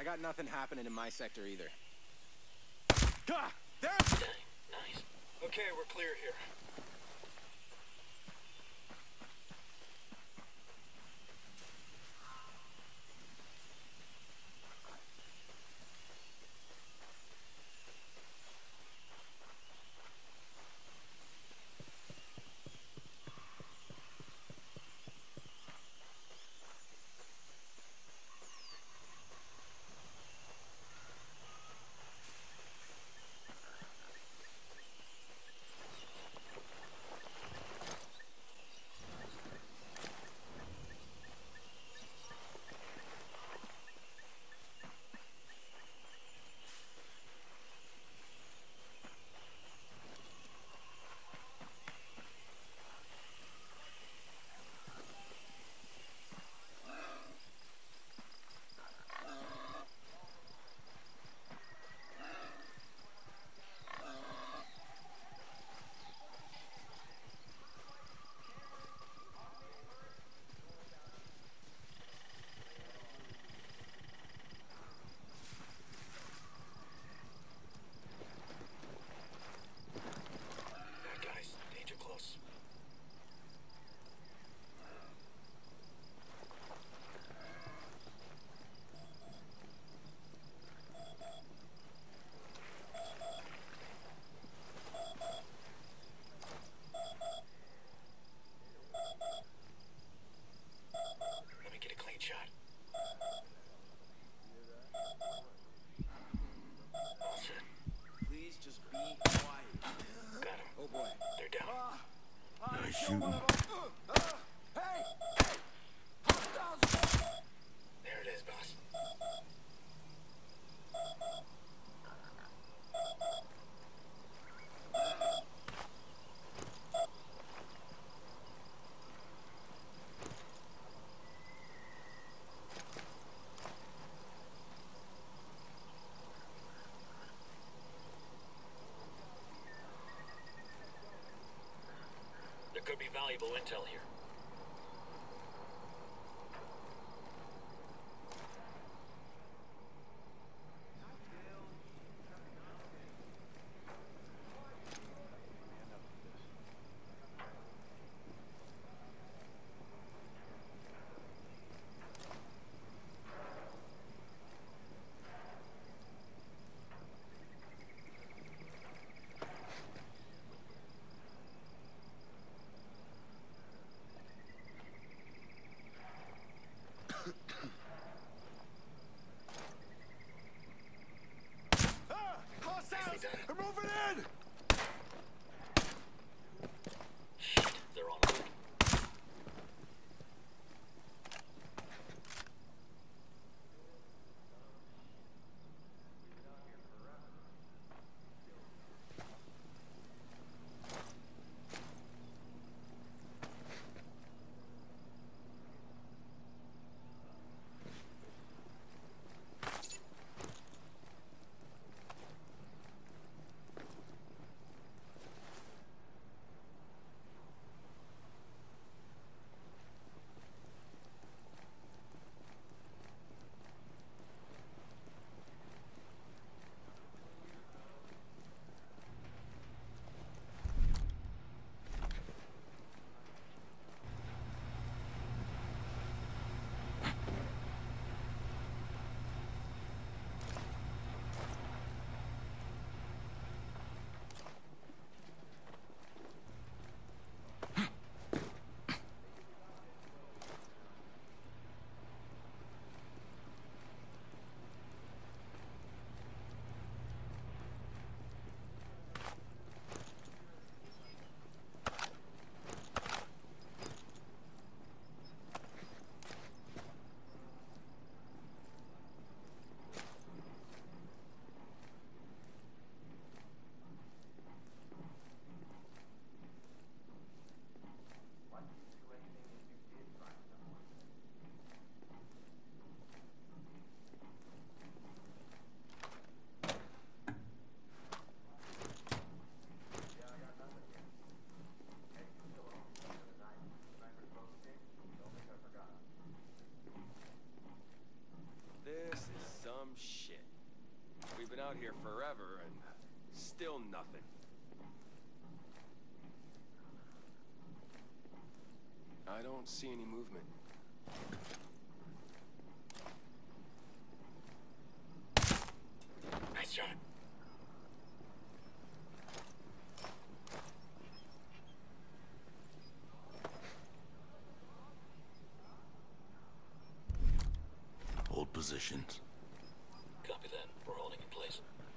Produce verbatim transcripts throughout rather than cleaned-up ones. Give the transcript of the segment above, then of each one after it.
I got nothing happening in my sector either. Gah! There! Nice. Okay, we're clear here. Shooting. There it is, boss. There could be valuable intel here. out here forever and still nothing. I don't see any movement. Nice shot. Hold positions. Copy that. We're holding in place.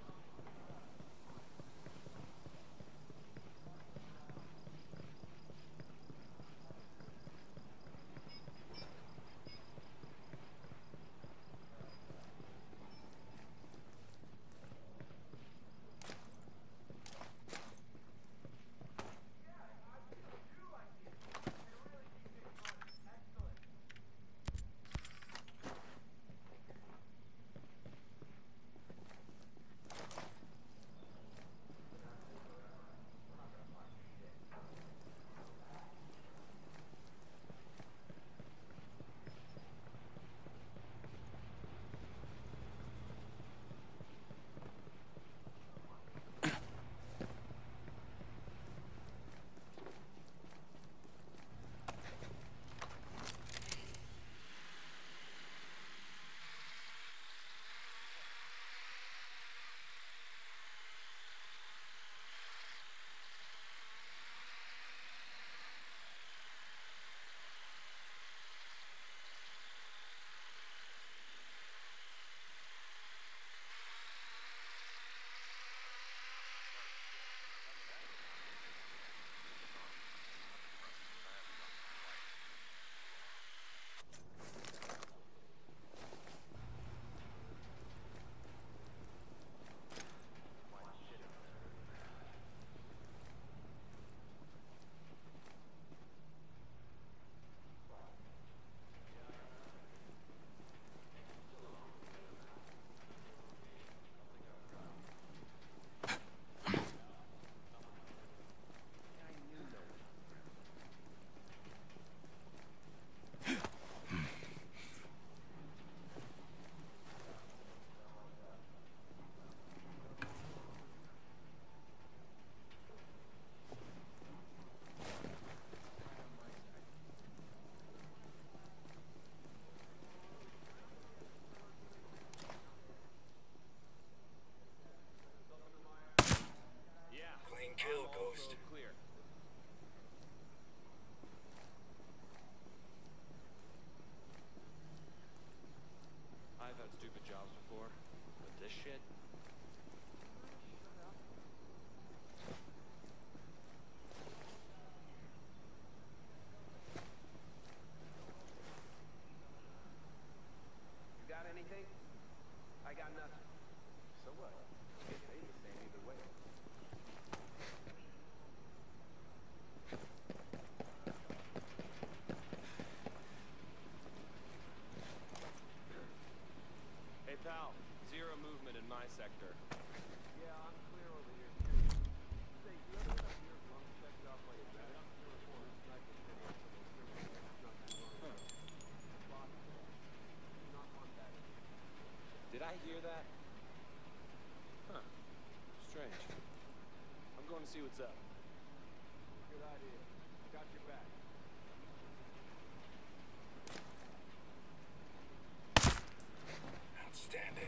Kill, Ghost. Clear. I've had stupid jobs before, but this shit. You got anything? I got nothing. So what? Get paid the same either way. Hey pal, zero movement in my sector. Yeah, I'm clear over here. Say, you ever have your lungs checked off by a vet? Did I hear that? Huh. Strange. I'm going to see what's up. Good idea. Got your back. Outstanding.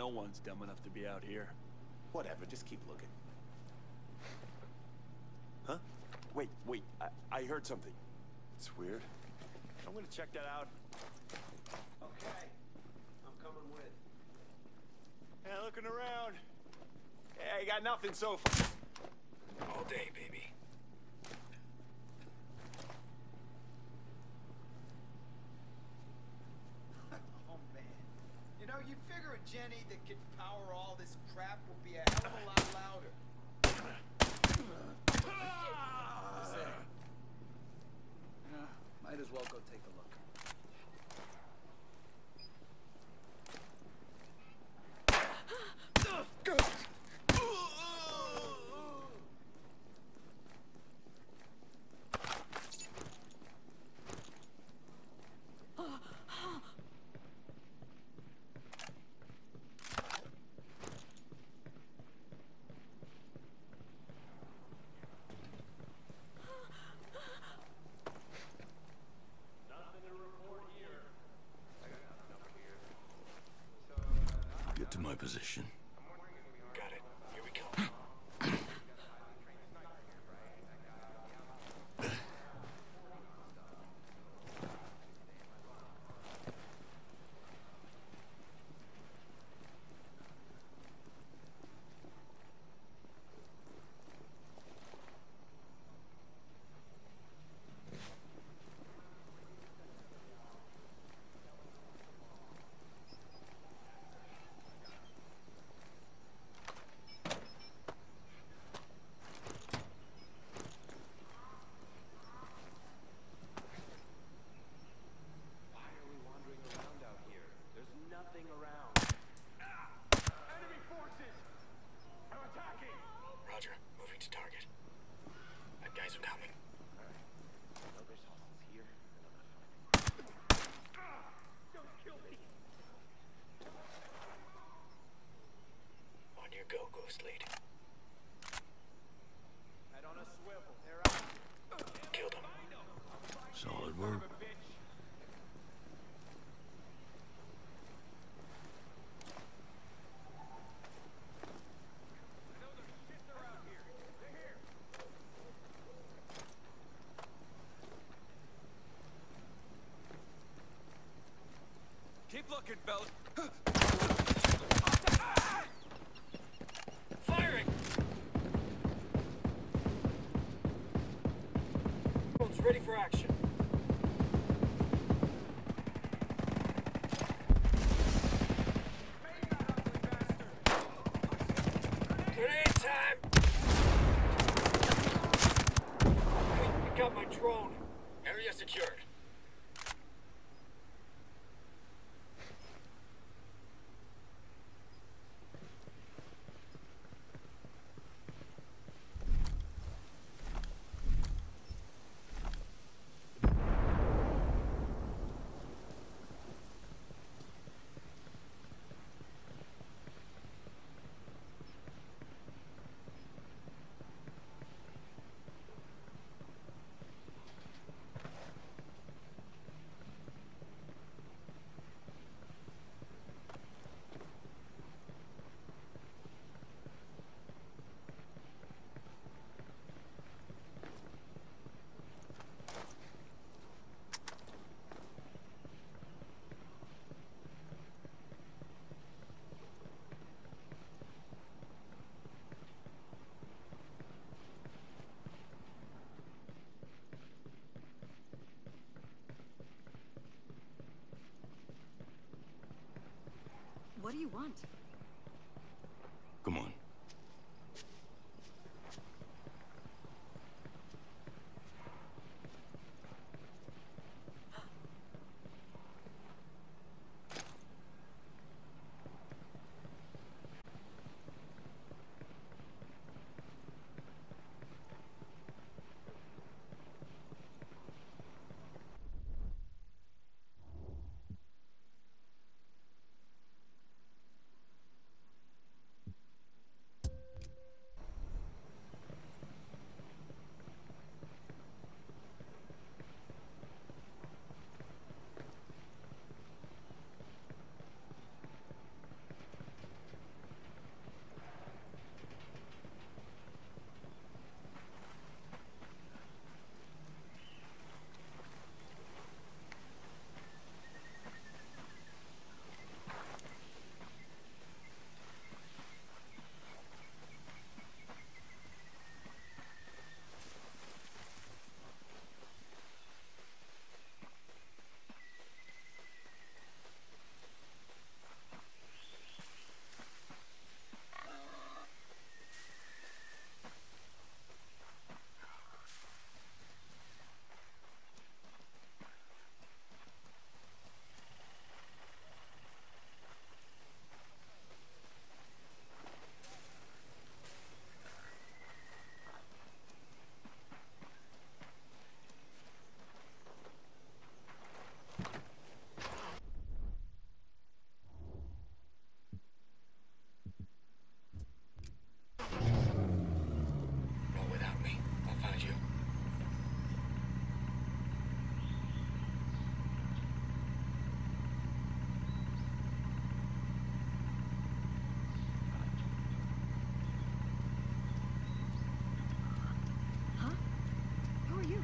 No one's dumb enough to be out here. Whatever, just keep looking. Huh? Wait, wait, I, I heard something. It's weird. I'm gonna check that out. Okay, I'm coming with. Yeah, looking around. Yeah, I got nothing so far. All day, baby. Oh, man. You know, you'd figure a Jenny that could power all this crap would be a hell of a lot louder. Yeah, might as well go take a look. Get to my position. Got it. Here we come. Roger. Moving to target. Bad guys are coming. On your go, Ghost Lead. Head on a swivel. They're out. Killed him. Solid work. Keep looking, fellas. Firing! Drones ready for action. Grenade time! I got my drone. Area secured. What do you want? Come on. you?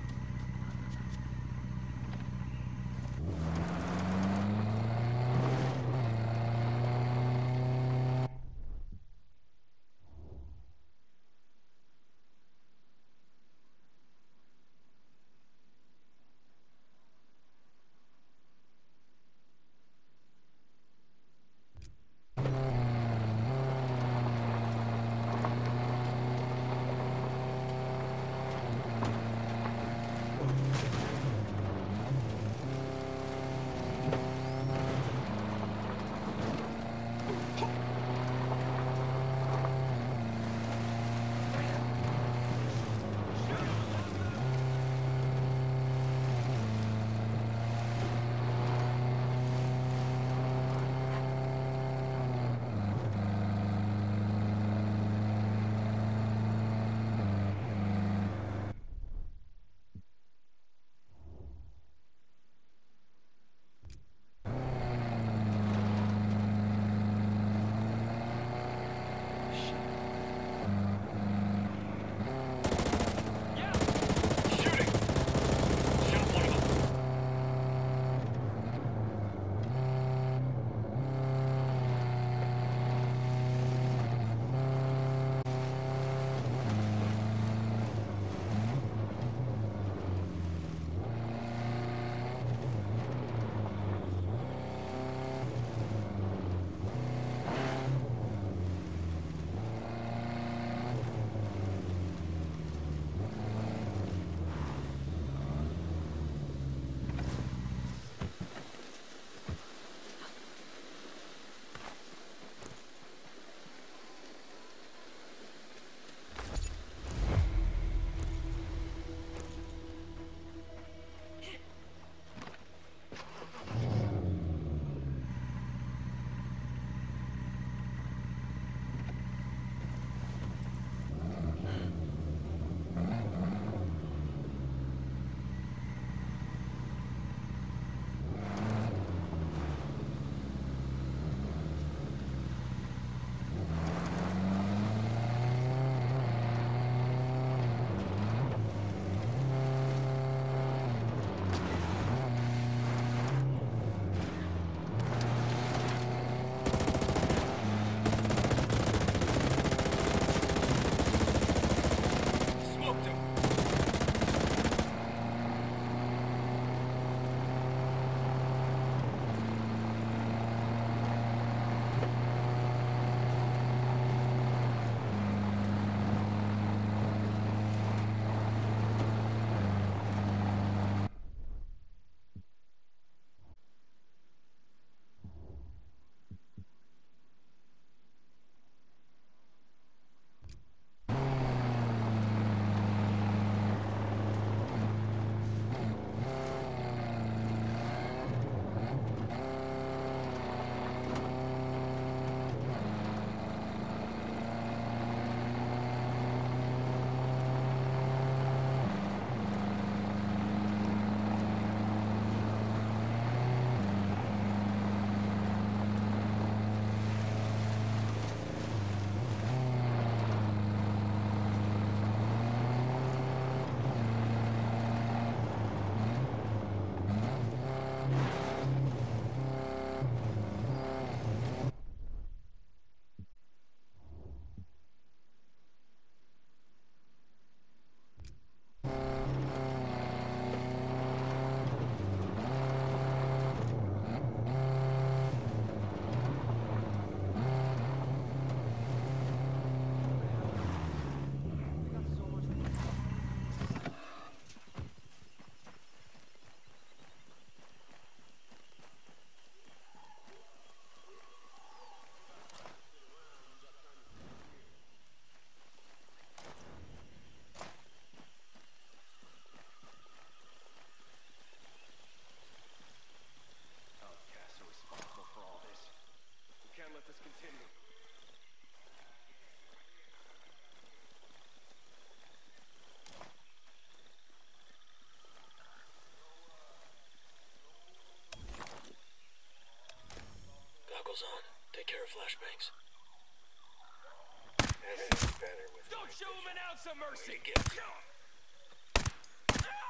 On. Take care of flashbangs. Everything's better with Don't show him an ounce of mercy! Get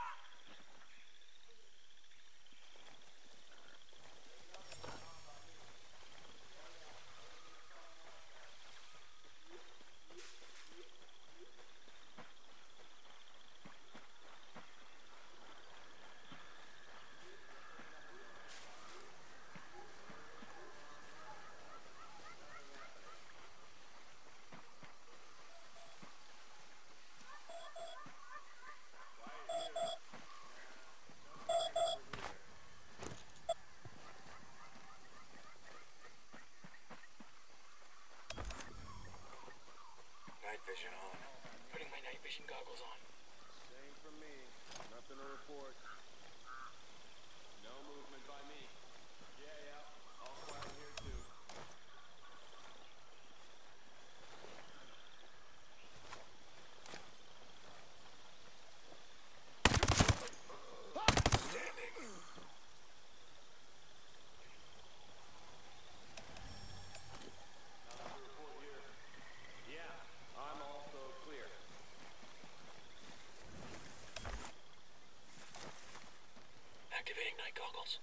Gonna report. No movement by me. Yeah, yeah. All quiet here too. Activating night goggles.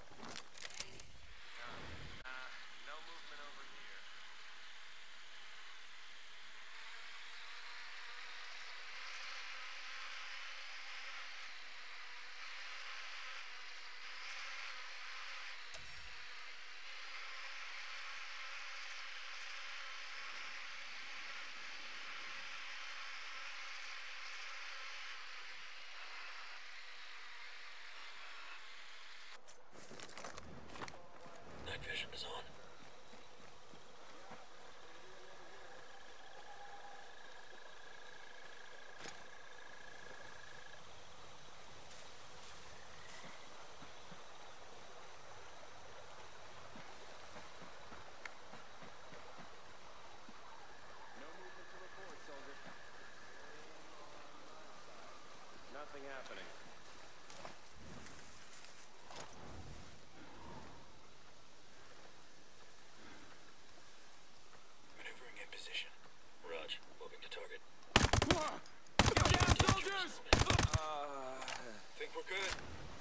Uh, no movement over here. Night vision is on. No movement to report, soldier. Nothing happening. Maneuvering in position. Raj, moving to target. Get down, soldiers! Uh, think we're good.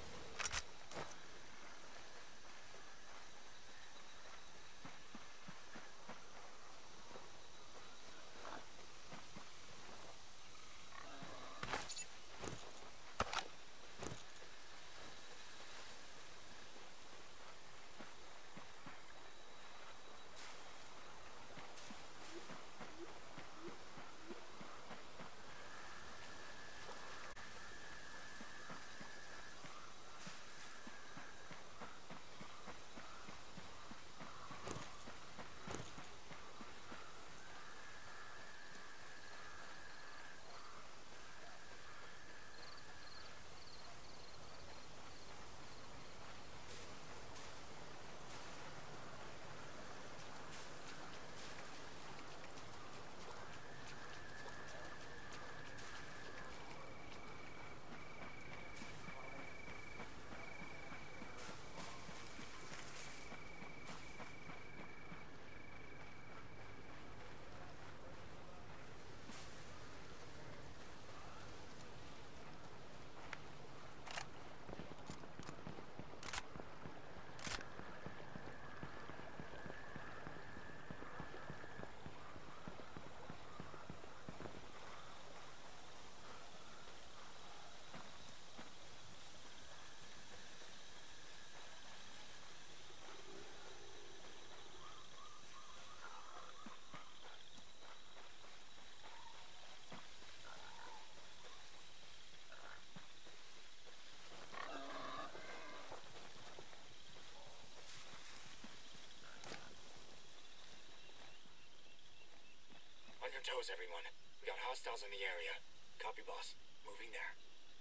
On your toes, everyone. We got hostiles in the area. Copy, boss. Moving there.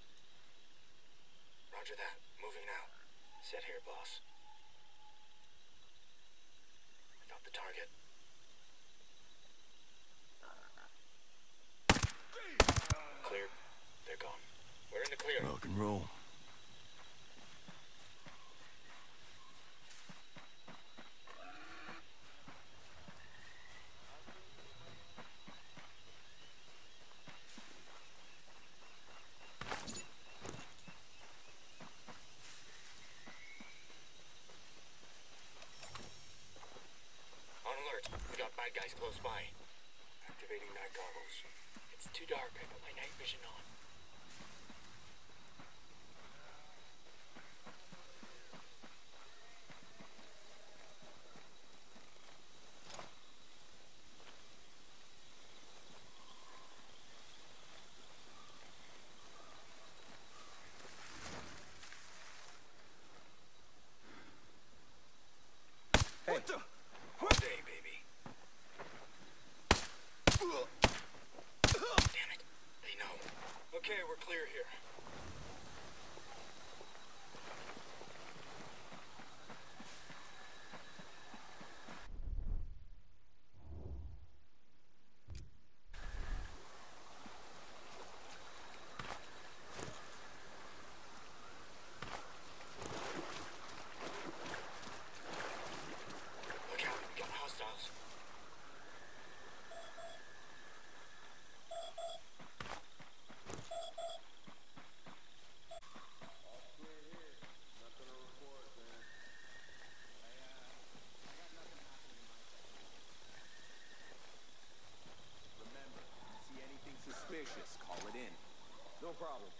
Roger that. Moving now. Set here, boss. I found the target. Clear. They're gone. We're in the clear. Rock and roll. On alert. We got bad guys close by. Activating night goggles. It's too dark. I put my night vision on. Hey. What the? What day, baby? Damn it. They know. Okay. No problem.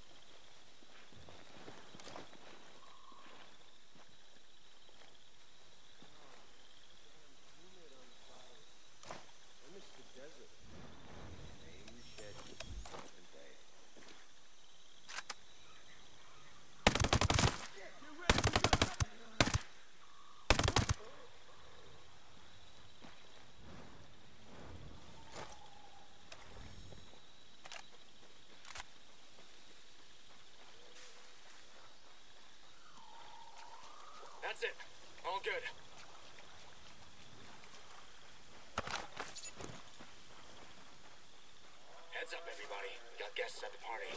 I miss the desert. Rain, shed, and day. That's it. All good. Heads up, everybody. We got guests at the party.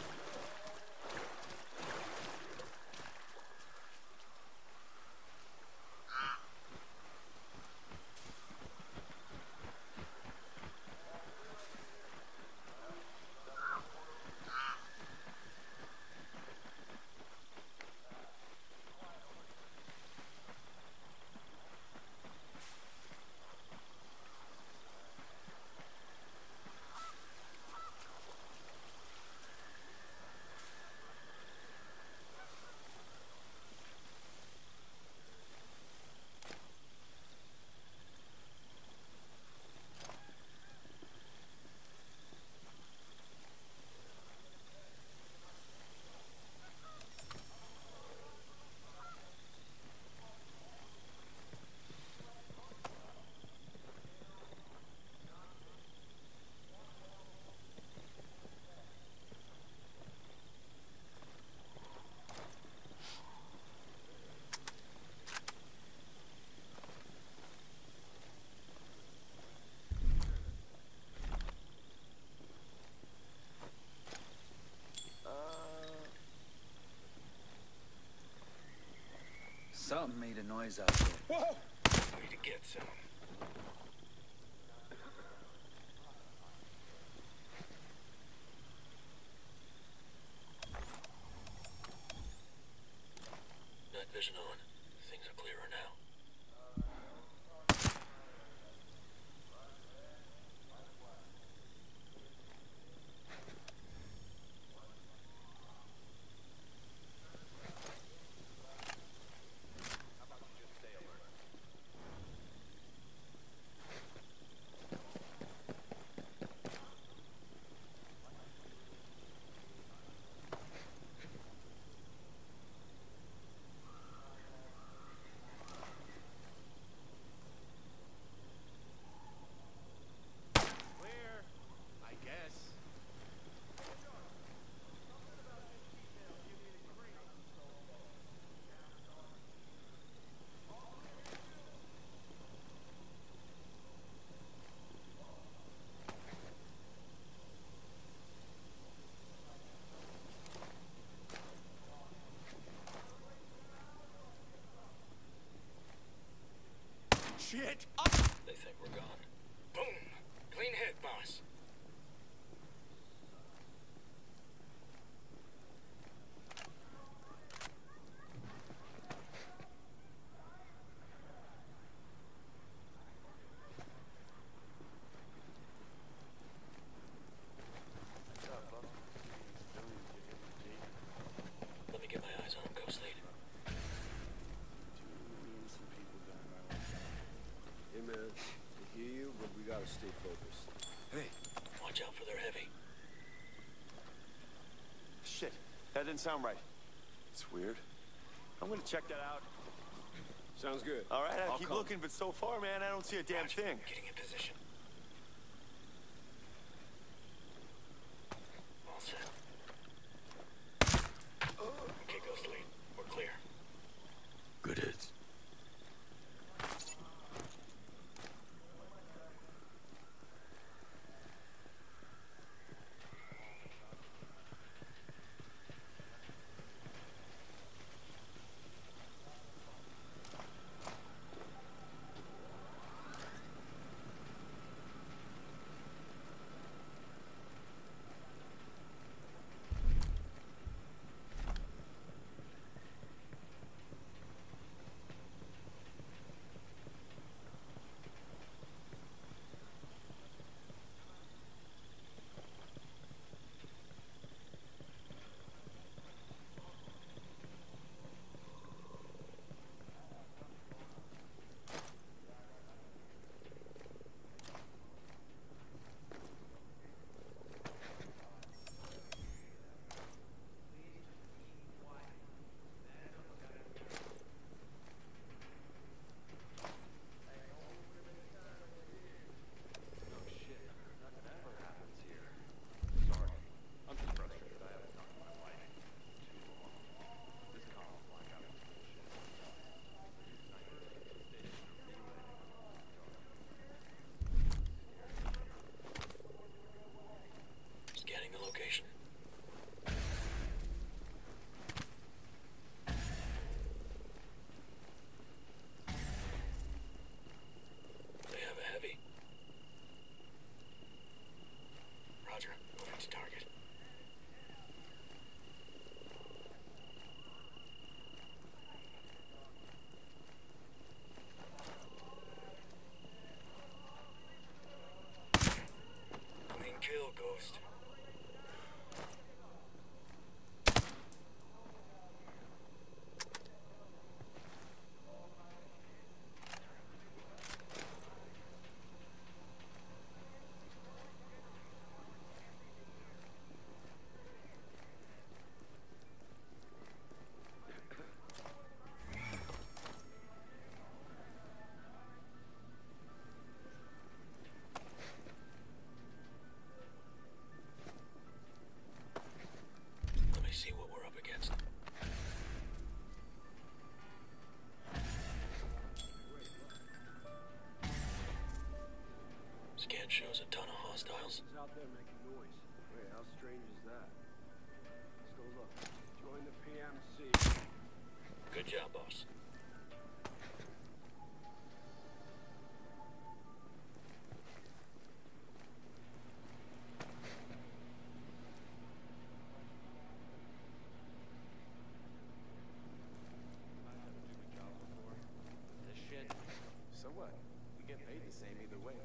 Something made a noise out there. Whoa! Way to get some. Night vision on. Things are clearer now. Shit! They think we're gone. Boom! Clean hit, boss. Let me get my eyes on him, Ghost Lead. Hey man, I hear you, but we gotta stay focused. Hey, Watch out for their heavy. shit. That didn't sound right. It's weird. I'm gonna check that out. Sounds good. All right, I'll, I'll keep come. looking, but so far, man, I don't see a damn Roger. thing. Getting in position. All set. Okay, Ghost Lead. We're clear. Good hits. Scan shows a ton of hostiles. Who's out there making noise? Wait, how strange is that? Let's go look. Join the P M C. Good job, boss. So what? We get paid the same either way.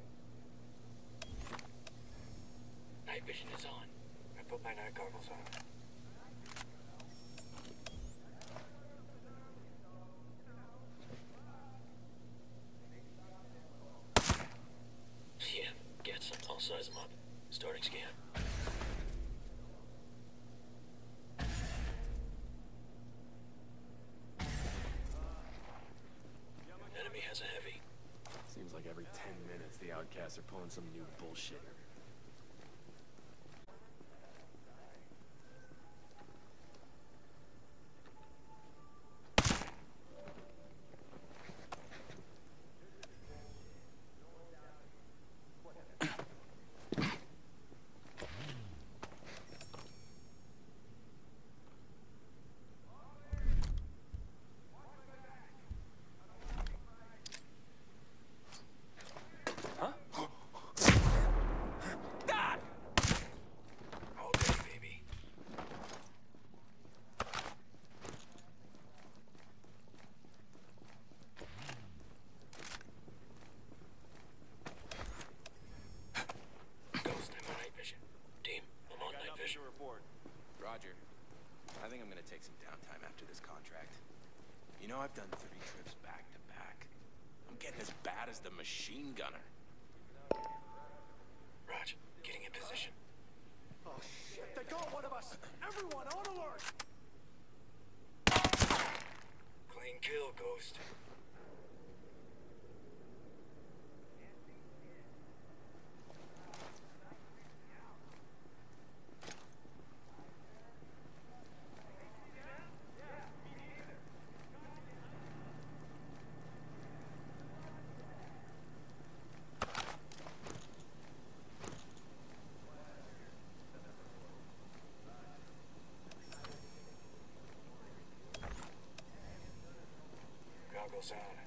Night vision is on. I put my night goggles on. Yeah, get some. I'll size them up. Starting scan. Enemy has a heavy. Seems like every ten minutes the outcasts are pulling some new bullshit. All day, baby. Ghost, I'm on night vision. Team, I'm on night vision. Report. Roger. I think I'm gonna take some downtime after this contract. You know, I've done three trips back to back. I'm getting as bad as the machine gunner. Raj, getting in position. Oh shit, they got one of us! Everyone on alert! Clean kill, Ghost. Goggles on.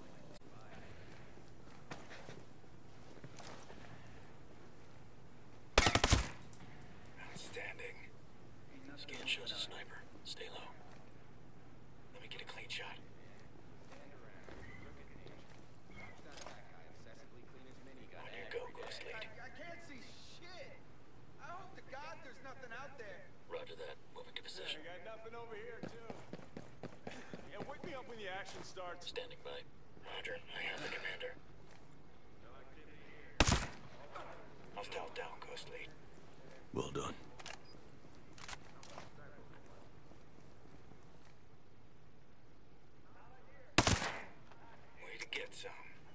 Outstanding. Scan shows a sniper. Stay low. Let me get a clean shot. On your go, Ghost I, Lead. I can't see shit. I hope to God there's nothing out there. Roger that. Moving to position. I got nothing over here, too. Yeah, wake me up when the action starts. Standing by. Roger. I have the commander. Hostile down, Ghost Lead. Well done. Way to get some.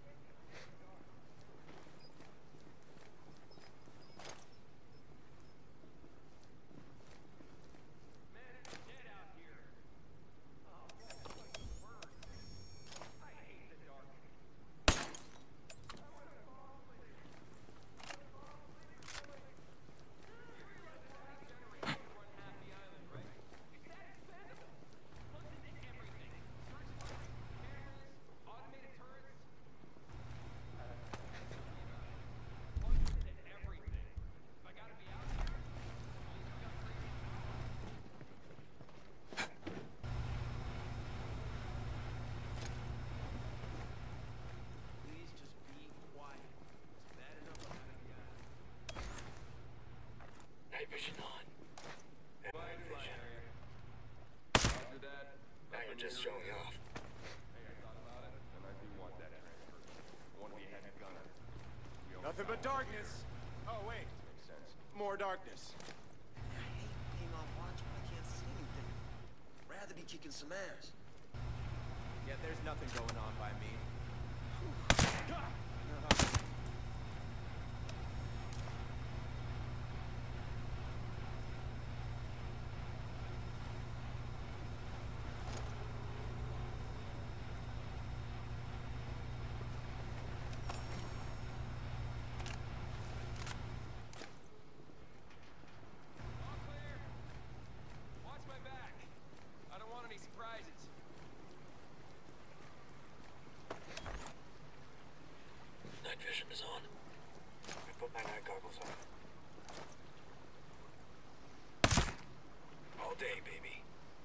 Night vision on. Night vision. Now you're just showing off. Nothing but darkness. Oh, wait. More darkness. I hate being on watch when I can't see anything. Rather be kicking some ass. Yeah, there's nothing going on by me. put my night goggles on. All day, baby.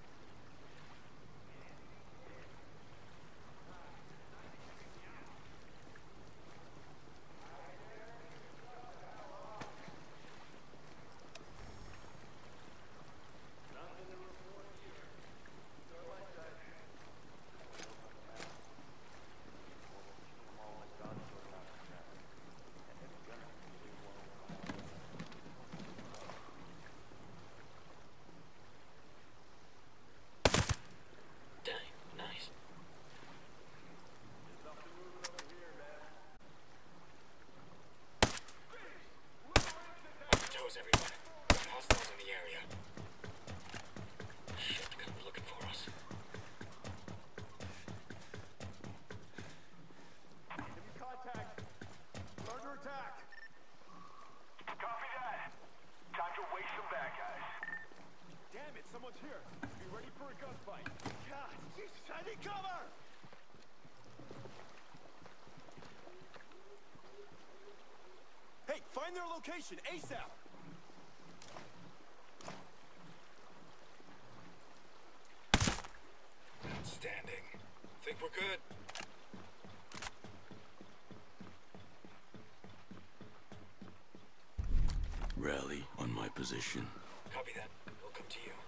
Everyone. Hostiles in the area. Shit, come looking for us. Enemy contact. We're under attack. Copy that. Time to waste some bad guys. Damn it, someone's here. Be ready for a gunfight. God, Jesus, I need cover! Hey, find their location, ASAP! Outstanding. Think we're good? Rally on my position. Copy that. We'll come to you.